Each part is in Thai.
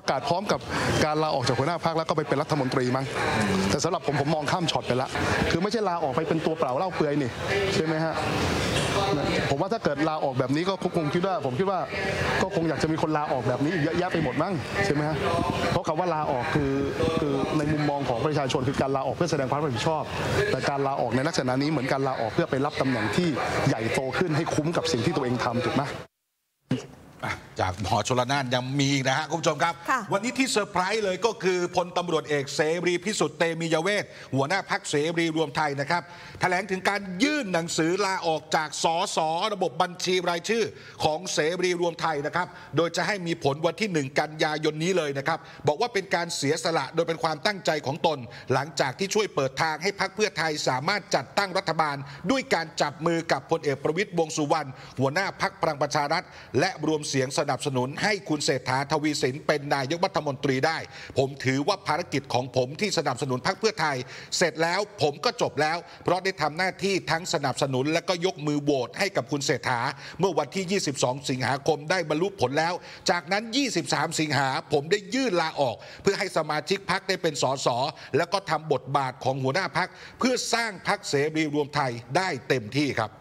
ประกาศพร้อมกับการลาออกจากหัวหน้าพรรคแล้วก็ไปเป็นรัฐมนตรีมั้งแต่สำหรับผมมองข้ามช็อตไปละคือไม่ใช่ลาออกไปเป็นตัวเปล่าเล่าเปลือยนี่ใช่ไหมฮะผมว่าถ้าเกิดลาออกแบบนี้ก็คงคิดว่าก็คงอยากจะมีคนลาออกแบบนี้เยอะแยะไปหมดมั้งใช่ไหมฮะเพราะคำว่าลาออกคือในมุมมองของประชาชนคือการลาออกเพื่อแสดงความรับผิดชอบแต่การลาออกในลักษณะนี้เหมือนการลาออกเพื่อไปรับตำแหน่งที่ใหญ่โตขึ้นให้คุ้มกับสิ่งที่ตัวเองทำถูกไหมจากหมอชลน่านยังมีนะฮะคุณผู้ชมครับวันนี้ที่เซอร์ไพรส์เลยก็คือพลตำรวจเอกเสรีพิสุทธิ์เตมียเวทหัวหน้าพรรคเสรีรวมไทยนะครับแถลงถึงการยื่นหนังสือลาออกจากสสระบบบัญชีรายชื่อของเสรีรวมไทยนะครับโดยจะให้มีผลวันที่1 กันยายนนี้เลยนะครับบอกว่าเป็นการเสียสละโดยเป็นความตั้งใจของตนหลังจากที่ช่วยเปิดทางให้พรรคเพื่อไทยสามารถจัดตั้งรัฐบาลด้วยการจับมือกับพลเอกประวิตรวงษ์สุวรรณหัวหน้าพรรคพลังประชารัฐและรวมเสียงสนับสนุนให้คุณเศรษฐาทวีสินเป็นนายกรัฐมนตรีได้ผมถือว่าภารกิจของผมที่สนับสนุนพรรคเพื่อไทยเสร็จแล้วผมก็จบแล้วเพราะได้ทำหน้าที่ทั้งสนับสนุนและก็ยกมือโหวตให้กับคุณเศรษฐาเมื่อวันที่22 สิงหาคมได้บรรลุผลแล้วจากนั้น23 สิงหาผมได้ยื่นลาออกเพื่อให้สมาชิกพรรคได้เป็นสสแล้วก็ทำบทบาทของหัวหน้าพรรคเพื่อสร้างพรรคเสรีรวมไทยได้เต็มที่ครับ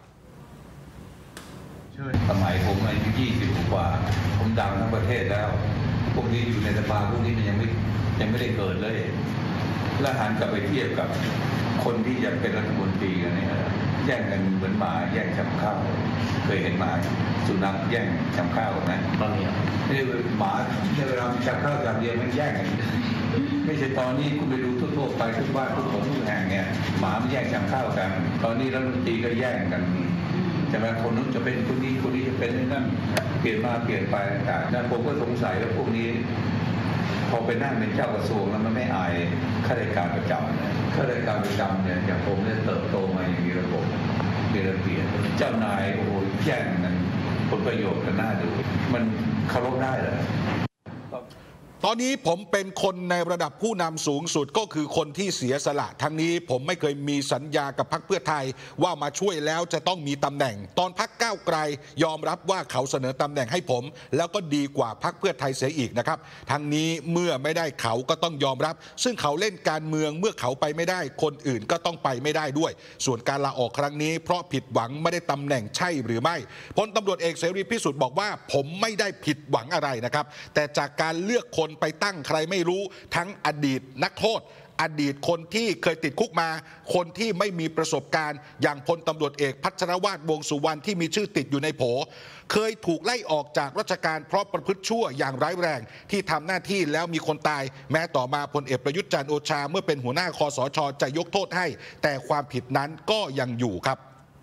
สมัยผมอายุ20 กว่าผมดังทั้งประเทศแล้วพวกนี้อยู่ในสภาพวกนี้มันยังไม่ได้เกิดเลยแล้วหันกลับไปเทียบกับคนที่จะเป็นรัฐมนตรีกันเนี่ยแย่งกันเหมือนหมาแย่งชำข้าวเคยเห็นหมาสุนัขแย่งชำข้าวไหมตอนนี้นี่หมาในเวลาชำข้าวจำเดียวมันแย่งกันไม่ใช่ตอนนี้คุณไปดูทั่วไปทุกบ้านทุกคนทุกแห่งเนี่ยหมามันแย่งชำข้าวกันตอนนี้รัฐมนตรีก็แย่งกันใช่ไหมคนนู้นจะเป็นคนนี้จะเป็นนั่นเปลี่ยนมาเปลี่ยนไปต่างๆผมก็สงสัยว่าพวกนี้พอไปนั่งเป็นเจ้ากระทรวงแล้วมันไม่อายข้าราชการประจำข้าราชการประจำเนี่ยอย่างผมเนี่ยเติบโตมาอย่างมีระบบมีระเบียบเจ้านายโอ้โหแย่งกันผลประโยชน์กันหน้าดูมันเคารพได้เหรอตอนนี้ผมเป็นคนในระดับผู้นำสูงสุดก็คือคนที่เสียสละทั้งนี้ผมไม่เคยมีสัญญากับพรรคเพื่อไทยว่ามาช่วยแล้วจะต้องมีตำแหน่งตอนพรรคก้าวไกลยอมรับว่าเขาเสนอตำแหน่งให้ผมแล้วก็ดีกว่าพรรคเพื่อไทยเสียอีกนะครับทั้งนี้เมื่อไม่ได้เขาก็ต้องยอมรับซึ่งเขาเล่นการเมืองเมื่อเขาไปไม่ได้คนอื่นก็ต้องไปไม่ได้ด้วยส่วนการลาออกครั้งนี้เพราะผิดหวังไม่ได้ตำแหน่งใช่หรือไม่พลตำรวจเอกเสรีพิสุทธิ์บอกว่าผมไม่ได้ผิดหวังอะไรนะครับแต่จากการเลือกคนไปตั้งใครไม่รู้ทั้งอดีตนักโทษอดีตคนที่เคยติดคุกมาคนที่ไม่มีประสบการณ์อย่างพลตำรวจเอกพัชรวาทวงษ์สุวรรณที่มีชื่อติดอยู่ในโผเคยถูกไล่ออกจากราชการเพราะประพฤติชั่วอย่างร้ายแรงที่ทำหน้าที่แล้วมีคนตายแม้ต่อมาพลเอกประยุทธ์จันทร์โอชาเมื่อเป็นหัวหน้าคสช.จะยกโทษให้แต่ความผิดนั้นก็ยังอยู่ครับ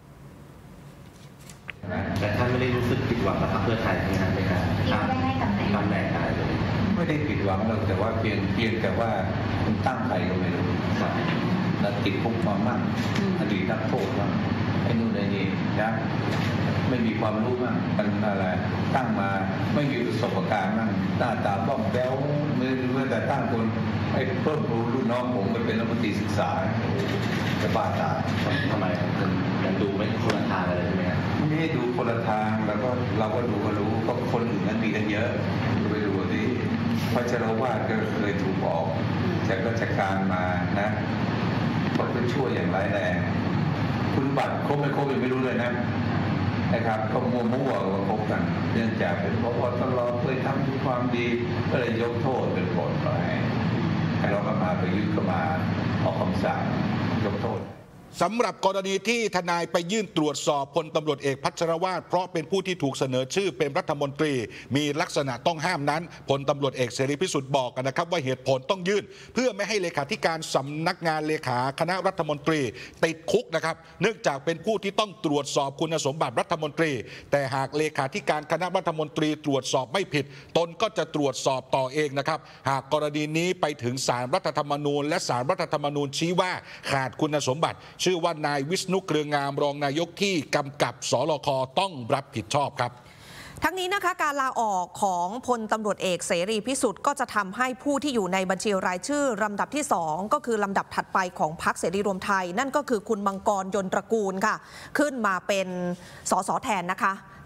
แต่ท่านไม่ได้รู้สึกผิดหวังกับพรรคเพื่อไทยในการได้ตำแหน่งอะไรเลยไม่ได้ผิดหวังหรอกแต่ว่าเพียงแต่ว่าคุณตั้งใครก็ไม่รู้แล้วติดคุกมามั่งอดีตนักโทษมั่งไอ้นู่นไอ้นี่นะไม่มีความรู้มั่งมันอะไรตั้งมาไม่มีประสบการณ์มั่งหน้าตาบ้องแบ้วเมื่อแต่ตั้งคนไอ้เพิ่มรู้รุ่นน้องผมไปเป็นรัฐมนตรีศึกษาจะบ้าตายทำไมยังดูไม่คนละทางอะไรใช่ไหมครับไม่ได้ดูคนละทางแล้วก็เราก็ดูก็รู้ก็คนอื่นนั้นมีกันเยอะไปดูที่พัชรวาทก็เคยถูกออกจากราชการมานะเพราะเป็นชั่วอย่างร้ายแรงคุณบัตรครบไม่ครบยังไม่รู้เลยนะครับก็มั่วๆก็คบกันเนื่องจากเป็นพบตรเคยทำความดีก็เลยยกโทษเป็นผลไปให้เราก็มาไปยึดก็มาออกคำสั่งยกโทษสำหรับกรณีที่ทนายไปยื่นตรวจสอบพลตำรวจเอกพัชรวาทเพราะเป็นผู้ที่ถูกเสนอชื่อเป็นรัฐมนตรีมีลักษณะต้องห้ามนั้นพลตำรวจเอกเสรีพิสุทธิ์บอกกันนะครับว่าเหตุผลต้องยื่นเพื่อไม่ให้เลขาธิการสำนักงานเลขาคณะรัฐมนตรีติดคุกนะครับเนื่องจากเป็นผู้ที่ต้องตรวจสอบคุณสมบัติรัฐมนตรีแต่หากเลขาธิการคณะรัฐมนตรีตรวจสอบไม่ผิดตนก็จะตรวจสอบต่อเองนะครับหากกรณีนี้ไปถึงศาลรัฐธรรมนูญและศาลรัฐธรรมนูญชี้ว่าขาดคุณสมบัติชื่อว่านายวิษณุเครืองามรองนายกที่กำกับสลค.ต้องรับผิดชอบครับทั้งนี้นะคะการลาออกของพลตำรวจเอกเสรีพิสุทธิ์ก็จะทำให้ผู้ที่อยู่ในบัญชีรายชื่อลำดับที่2ก็คือลำดับถัดไปของพรรคเสรีรวมไทยนั่นก็คือคุณมังกรยนตระกูลค่ะขึ้นมาเป็นสสแทนนะคะ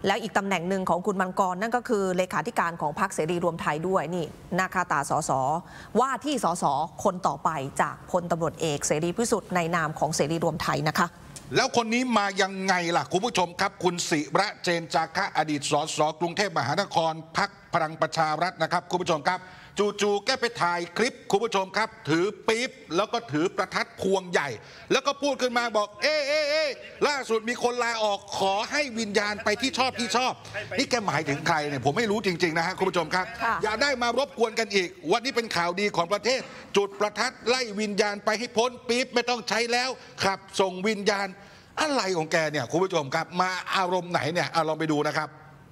แล้วอีกตำแหน่งหนึ่งของคุณมังกรนั่นก็คือเลขาธิการของพรรคเสรีรวมไทยด้วยนี่หน้าคาตาสสว่าที่สสคนต่อไปจากพลตำรวจเอกเสรีพิสุทธิ์ในนามของเสรีรวมไทยนะคะแล้วคนนี้มายังไงล่ะคุณผู้ชมครับคุณศิระเจนจาคะอดีตสสกรุงเทพมหานครพรรคพลังประชารัฐนะครับคุณผู้ชมครับจู่ๆแกไปถ่ายคลิปคุณผู้ชมครับถือปี๊บแล้วก็ถือประทัดพวงใหญ่แล้วก็พูดขึ้นมาบอกเอ๊ล่าสุดมีคนลาออกขอให้วิญญาณไปที่ชอบนี่แกหมายถึงใครเนี่ยผมไม่รู้จริงๆนะฮะคุณผู้ชมครับอย่าได้มารบกวนกันอีกวันนี้เป็นข่าวดีของประเทศจุดประทัดไล่วิญญาณไปให้พ้นปี๊บไม่ต้องใช้แล้วขับส่งวิญญาณอะไรของแกเนี่ยคุณผู้ชมครับมาอารมณ์ไหนเนี่ยลองไปดูนะครับ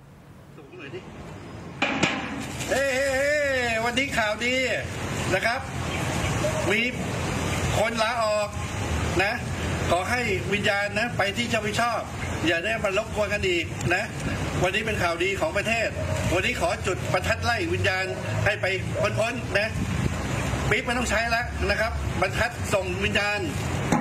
วันนี้ข่าวดีนะครับมีคนลาออกนะขอให้วิญญาณนะไปที่เจ้าพิชอบอย่าได้มารบกวนกันอีกนะวันนี้เป็นข่าวดีของประเทศวันนี้ขอจุดประทัดไล่วิญญาณให้ไปพ้นนะปี๊บไม่ต้องใช้แล้วนะครับบรรทัดส่งวิญญาณ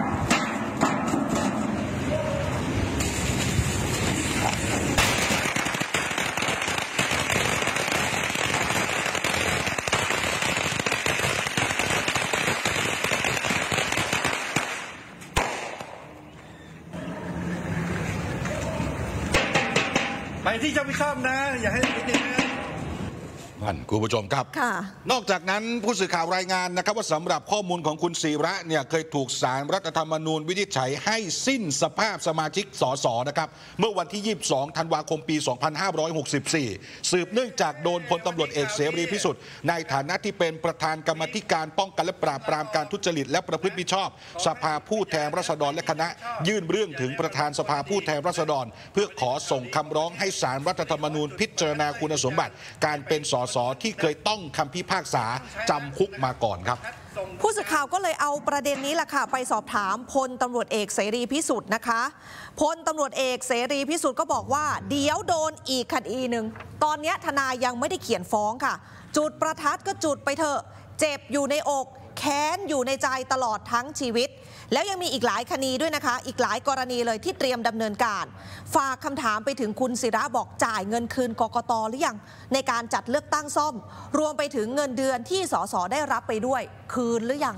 ไปที่เจ้าพิชอบนะอย่าให้ติดติดนะคุณผู้ชมครับนอกจากนั้นผู้สื่อข่าวรายงานนะครับว่าสำหรับข้อมูลของคุณศิระเนี่ยเคยถูกศาลรัฐธรรมนูญวินิจฉัยให้สิ้นสภาพสมาชิกสสนะครับเมื่อวันที่22ธันวาคมปี2564สืบเนื่องจากโดนพลตำรวจเอกเสรีพิสุทธิ์ในฐานะที่เป็นประธานกรรมธิการป้องกันและปราบปรามการทุจริตและประพฤติมิชอบสภาผู้แทนราษฎรและคณะยื่นเรื่องถึงประธานสภาผู้แทนราษฎรเพื่อขอส่งคำร้องให้ศาลรัฐธรรมนูญพิจารณาคุณสมบัติการเป็นสสที่เคยต้องคำพิพากษาจำคุกมาก่อนครับผู้สื่อข่าวก็เลยเอาประเด็นนี้แหละค่ะไปสอบถามพลตำรวจเอกเสรีพิสุทธิ์นะคะพลตำรวจเอกเสรีพิสุทธิ์ก็บอกว่าเดี๋ยวโดนอีกคดีหนึ่งตอนนี้ทนายยังไม่ได้เขียนฟ้องค่ะจุดประทัดก็จุดไปเถอะเจ็บอยู่ในอกแค้นอยู่ในใจตลอดทั้งชีวิตแล้วยังมีอีกหลายคดีด้วยนะคะอีกหลายกรณีเลยที่เตรียมดำเนินการฝากคำถามไปถึงคุณศิระบอกจ่ายเงินคืนกกต.หรือยังในการจัดเลือกตั้งซ่อมรวมไปถึงเงินเดือนที่สสได้รับไปด้วยคืนหรือยัง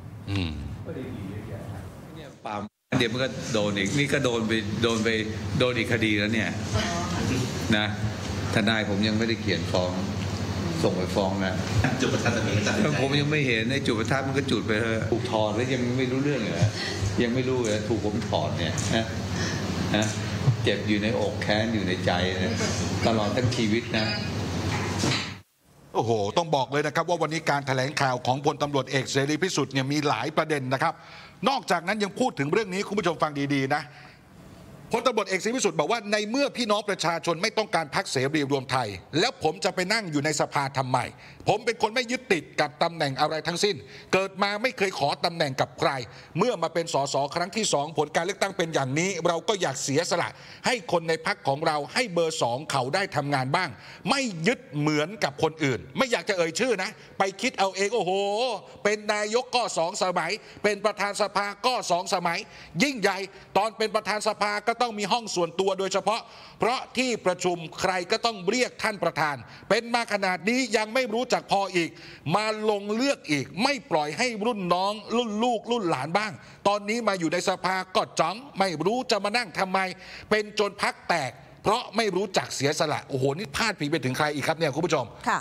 เดี๋ยวมันก็โดนอีกนี่ก็โดนอีกคดีแล้วเนี่ยนะทนายผมยังไม่ได้เขียนฟ้องส่งไปฟ้องนะจุดประทัดตรงนี้ผมยังไม่เห็นในจุดประทัดมันก็จุดไปเถอะถูกถอดแล้วยังไม่รู้เรื่องเลยยังไม่รู้เลยถูกผมถอดเนี่ยนะเจ็บอยู่ในอกแค้นอยู่ในใจนะตลอดทั้งชีวิตนะโอ้โหต้องบอกเลยนะครับว่าวันนี้การแถลงข่าวของพลตำรวจเอกเสรีพิสุทธิ์เนี่ยมีหลายประเด็นนะครับนอกจากนั้นยังพูดถึงเรื่องนี้คุณผู้ชมฟังดีๆนะพลตำรวจเอกเสรีพิสุทธิ์บอกว่าในเมื่อพี่น้องประชาชนไม่ต้องการพรรคเสรีรวมไทยแล้วผมจะไปนั่งอยู่ในสภาทำไมผมเป็นคนไม่ยึดติดกับตำแหน่งอะไรทั้งสิ้นเกิดมาไม่เคยขอตำแหน่งกับใครเมื่อมาเป็นสสครั้งที่2ผลการเลือกตั้งเป็นอย่างนี้เราก็อยากเสียสละให้คนในพรรคของเราให้เบอร์2เขาได้ทำงานบ้างไม่ยึดเหมือนกับคนอื่นไม่อยากจะเอ่ยชื่อนะไปคิดเอาเองโอ้โหเป็นนายกก็2 สมัยเป็นประธานสภาก็2 สมัยยิ่งใหญ่ตอนเป็นประธานสภาก็ต้องมีห้องส่วนตัวโดยเฉพาะเพราะที่ประชุมใครก็ต้องเรียกท่านประธานเป็นมาขนาดนี้ยังไม่รู้จักพออีกมาลงเลือกอีกไม่ปล่อยให้รุ่นน้องรุ่นลูกรุ่นหลานบ้างตอนนี้มาอยู่ในสภาก็จ้องไม่รู้จะมานั่งทำไมเป็นจนพรรคแตกเพราะไม่รู้จักเสียสละโอ้โหนี่พาดพิงไปถึงใครอีกครับเนี่ยคุณผู้ชมค่ะ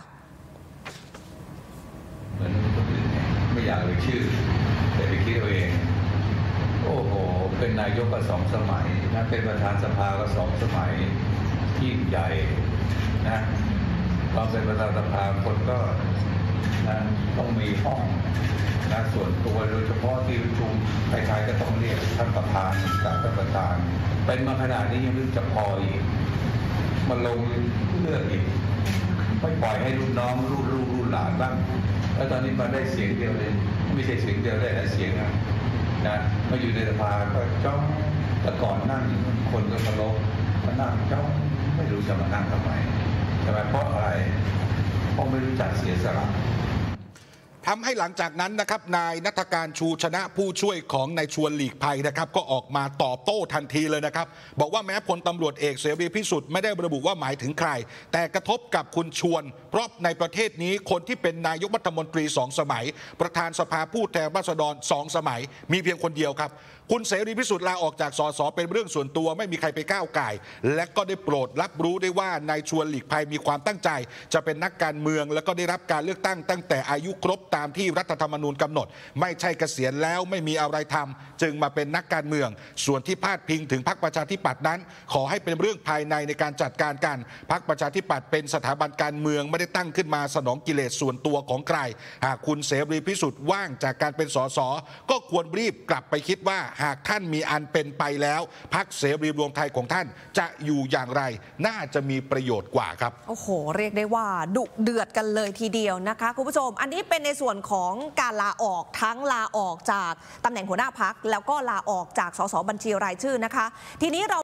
เหมือนคนอื่นไม่อยากเอ่ยชื่อแต่ไปคิดเอาเองโอ้โหเป็นนายกก็2 สมัยนะเป็นประธานสภาก็2 สมัยยิ่งใหญ่นะตอนเป็นประธานสภาคนก็นะต้องมีห้องนะส่วนตัวโดยเฉพาะที่ประชุมใครๆก็ต้องเรียกท่านประธานกับท่านประธานเป็นมาขนาดนี้ยังไม่รู้จะพออีกมาลงเลือกอีกไม่ปล่อยให้รุ่นน้องรุ่นลูกรุ่นหลานบ้างแล้วตอนนี้มาได้เสียงเดียวเลยไม่ใช่เสียงเดียวได้หลายเสียงนะมาอยู่ในสภาก็จ้องแต่ก่อนนั่งคนก็มาลงมานั่งจ้องไม่รู้จะมานั่งทำไมใช่ไหมเพราะอะไรเพราะไม่รู้จักเสียสละแผทำให้หลังจากนั้นนะครับนายณัฐการชูชนะผู้ช่วยของนายชวนหลีกภัยนะครับก็ออกมาตอบโต้ทันทีเลยนะครับบอกว่าแม้พลตำรวจเอกเสรีพิสุทธิ์ไม่ได้ระบุว่าหมายถึงใครแต่กระทบกับคุณชวนเพราะในประเทศนี้คนที่เป็นนายกรัฐมนตรี2 สมัยประธานสภาผู้แทนราษฎร2 สมัยมีเพียงคนเดียวครับคุณเสรีพิสุทธิ์ลาออกจากสสเป็นเรื่องส่วนตัวไม่มีใครไปก้าวก่ายและก็ได้โปรดรับรู้ได้ว่านายชวนหลีกภัยมีความตั้งใจจะเป็นนักการเมืองแล้วก็ได้รับการเลือกตั้งตั้งแต่อายุครบตามที่รัฐธรรมนูญกำหนดไม่ใช่เกษียณแล้วไม่มีอะไรทำจึงมาเป็นนักการเมืองส่วนที่พาดพิงถึงพรรคประชาธิปัตย์นั้นขอให้เป็นเรื่องภายในการจัดการกันพรรคประชาธิปัตย์เป็นสถาบันการเมืองไม่ได้ตั้งขึ้นมาสนองกิเลสส่วนตัวของใครหากคุณเสรีพิสุทธิ์ว่างจากการเป็นสสก็ควรรีบกลับไปคิดว่าหากท่านมีอันเป็นไปแล้วพรรคเสรีรวมไทยของท่านจะอยู่อย่างไรน่าจะมีประโยชน์กว่าครับโอ้โหเรียกได้ว่าดุเดือดกันเลยทีเดียวนะคะคุณผู้ชมอันนี้เป็นในส่วนของการลาออกทั้งลาออกจากตำแหน่งหัวหน้าพรรคแล้วก็ลาออกจากสสบัญชีรายชื่อนะคะทีนี้เรา